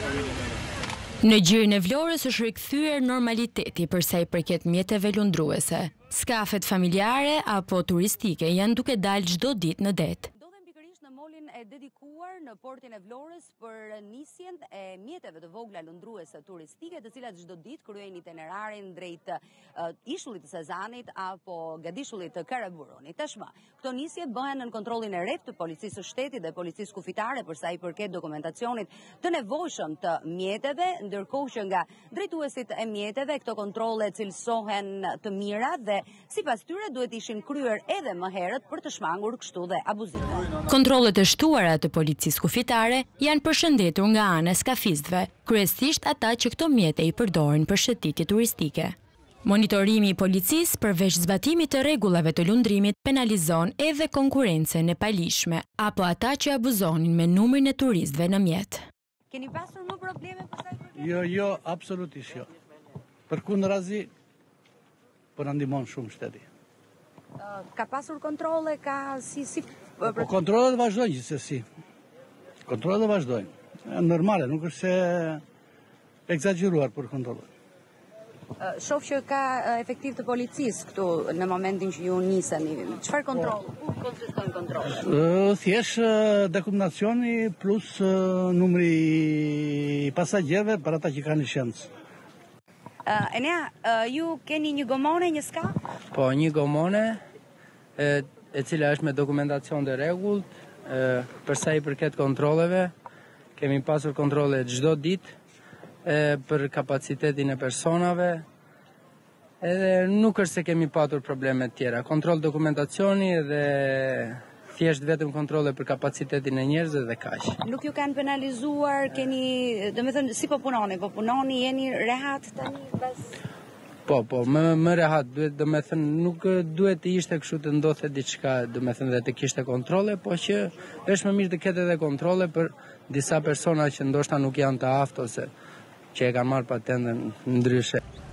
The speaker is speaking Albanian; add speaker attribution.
Speaker 1: Në Gjirin e Vlorës është rikthyer normaliteti për sa i përket mjeteve lundruese. Skafet familjare apo turistike janë duke dalë çdo ditë në det.
Speaker 2: Në molin e dedikuar në portin e Vlorës për nisjen e mjeteve të vogla lundruese turistike, të cilat çdo ditë kryejnë itinerarin drejt ishullit të Sezanit apo gadishullit të Karaburunit. Tashmë, këto nisje bëhen në kontrollin e rreth të policisë së shtetit dhe policisë kufitare për sa i përket dokumentacionit të nevojshëm të mjeteve, ndërkohë që nga drejtuesit e mjeteve këto kontrolle cilësohen të mira dhe sipas tyre duhet ishin kryer edhe më herët për të shmangur kështu dhe abuzime.
Speaker 1: Kontrollet e shtuara të policisë kufitare janë përshëndetur nga ana e skafistëve, kryesisht ata që këto mjete i përdorin për shëtitje turistike. Monitorimi i policisë përveç zbatimit të rregullave të lundrimit penalizon edhe konkurrencën e palishme apo ata që abuzonin me numrin e turistëve në mjet.
Speaker 2: Keni pasur më probleme për sa i përket?
Speaker 3: Jo, absolutisht jo. Përkundrazi, po na ndihmon shumë shteti.
Speaker 2: Ka pasur kontrolle, ka si
Speaker 3: Po kontrollet vazhdojnë gjithsesi. Kontrollet vazhdojnë. Normale, nuk është se egzageruar për kontrollet.
Speaker 2: Shoh që ka efektiv të policisë këtu në momentin që ju niseni. Çfarë kontroll? Ku konsiston kontrolli?
Speaker 3: Thjesht dokumentacioni plus numri i pasagjerëve për ata që kanë shëndës.
Speaker 2: Enea, ju keni një gomone, një skaf?
Speaker 4: Po, një gomone, e cila është me dokumentacion të rregullt, për sa i përket kontrolleve, kemi pasur kontrolle çdo ditë për kapacitetin e personave, edhe nuk është se kemi patur probleme të tjera. Kontroll dokumentacioni dhe thjesht vetëm kontrolle për kapacitetin e njerëzve dhe kaq.
Speaker 2: Nuk ju kanë penalizuar, keni, domethënë si po punoni? Po punoni, jeni rehat tani pas?
Speaker 4: Po, më rehat, domethënë nuk duhet të ishte kështu të ndodhte diçka, domethënë dhe të kishte kontrolle, po që është më mirë të ketë edhe kontrolle për disa persona që ndoshta nuk janë të aftë ose që e kanë marrë patentën ndryshe.